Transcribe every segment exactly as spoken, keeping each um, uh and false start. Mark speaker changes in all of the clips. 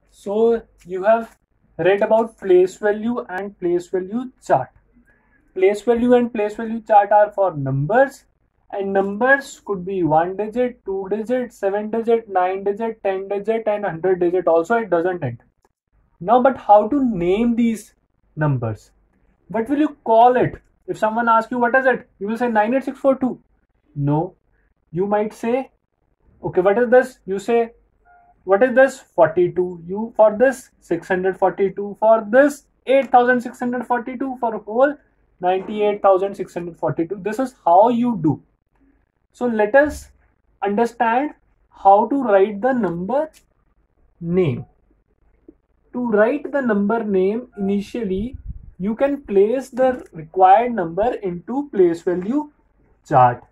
Speaker 1: So you have read about place value and place value chart. Place value and place value chart are for numbers, and numbers could be one digit, two digit, seven digit, nine digit, ten digit, and one hundred digit also. It doesn't end. Now, but how to name these numbers? What will you call it? If someone asks you what is it, you will say nine eight six four two. No, you might say, okay, what is this? You say, what is this? forty-two. You for this six hundred forty-two, for this eight thousand six hundred forty-two, for whole ninety-eight thousand six hundred forty-two. This is how you do. So let us understand how to write the number name. To write the number name, initially you can place the required number into place value chart.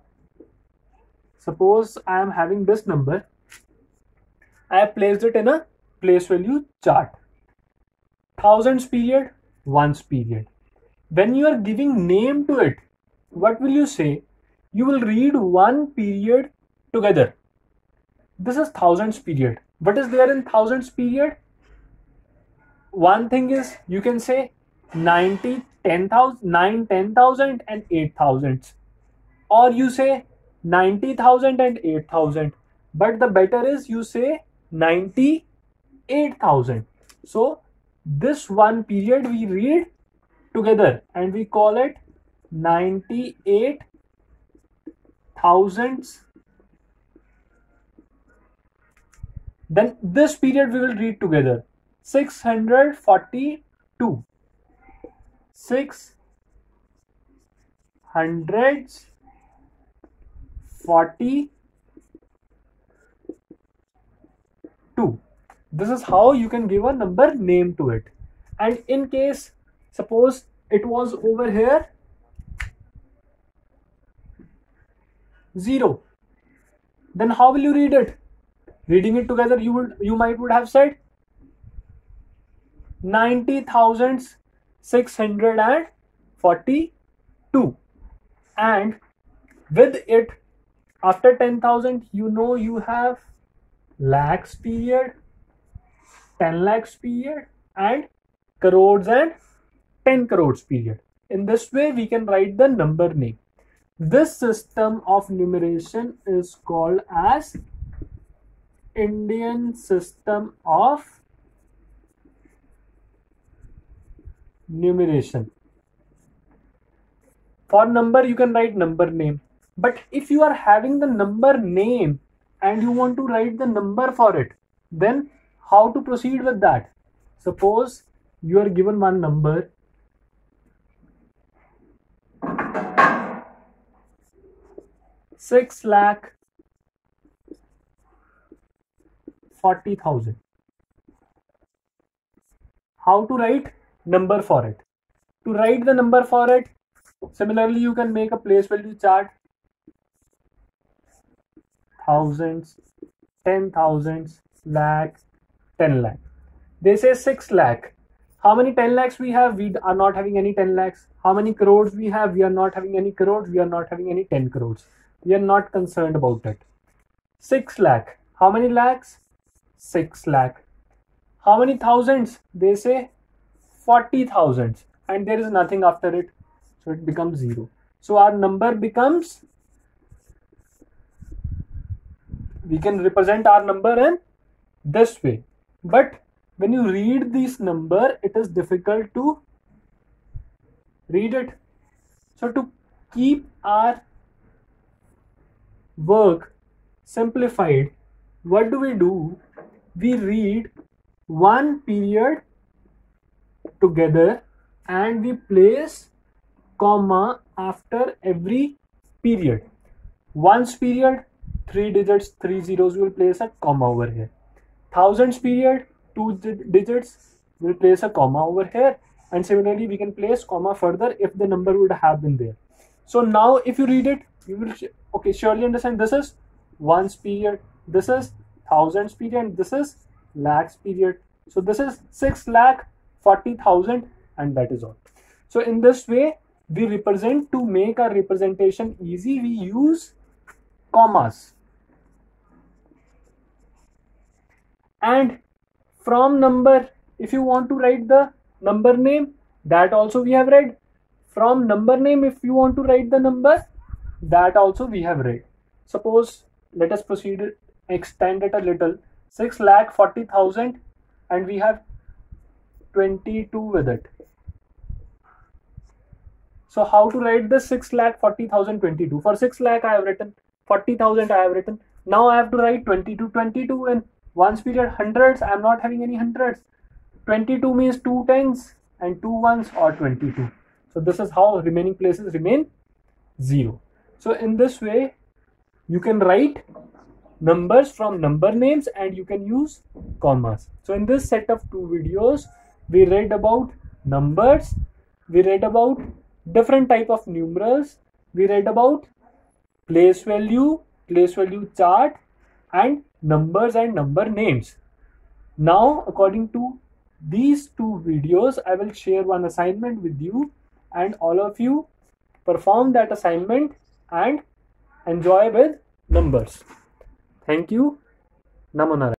Speaker 1: Suppose I am having this number. I have placed it in a place value chart. Thousands period, ones period. When you are giving name to it, what will you say? You will read one period together. This is thousands period. What is there in thousands period? One thing is, you can say ninety, ten thousand, nine, ten thousand and eight thousand. Or you say ninety thousand and eight thousand. But the better is you say ninety-eight thousand. So this one period we read together and we call it ninety-eight thousands. Then this period we will read together six hundred forty-two. Six hundreds forty-two. This is how you can give a number name to it. And in case, suppose it was over here zero, then how will you read it? Reading it together, you would you might would have said ninety thousand six hundred forty-two, and with it after ten thousand, you know you have lakhs period, ten lakhs period, and crores and ten crores period. In this way we can write the number name. This system of numeration is called as Indian system of numeration. For number you can write number name, but if you are having the number name and you want to write the number for it, then how to proceed with that? Suppose you are given one number six lakh forty thousand. How to write number for it? To write the number for it, similarly you can make a place value chart. Thousands, ten thousands, lakh, ten lakh. They say six lakh. How many ten lakhs we have? We are not having any ten lakhs. How many crores we have? We are not having any crores. We are not having any ten crores. We are not concerned about it. six lakh. How many lakhs? six lakh. How many thousands? They say forty thousands, and there is nothing after it, so it becomes zero. So our number becomes, we can represent our number in this way. But when you read this number, it is difficult to read it. So to keep our work simplified, what do we do? We read one period together and we place comma after every period. Ones period, three digits, three zeros, we will place a comma over here. Thousands period, two digits, we will place a comma over here. And similarly, we can place comma further if the number would have been there. So now if you read it, you will okay surely understand this is ones period, this is thousands period, this is lakhs period. So this is six lakh forty thousand, and that is all. So in this way we represent, to make our representation easy, we use commas. And From number, if you want to write the number name, that also we have read. From number name, if you want to write the number, that also we have read. Suppose, let us proceed, extend it a little. six lakh forty thousand and we have twenty-two with it. So how to write the six lakh forty thousand twenty-two? For six lakh I have written, forty thousand I have written. Now I have to write twenty-two, twenty-two in ones period hundreds. I am not having any hundreds. twenty-two means two tens and two ones or twenty-two. So this is how remaining places remain zero. So in this way, you can write numbers from number names and you can use commas. So in this set of two videos, we read about numbers, we read about different type of numerals, we read about place value, place value chart, and numbers and number names. Now, according to these two videos, I will share one assignment with you and all of you perform that assignment and enjoy with numbers. Thank you. Namo Narayana.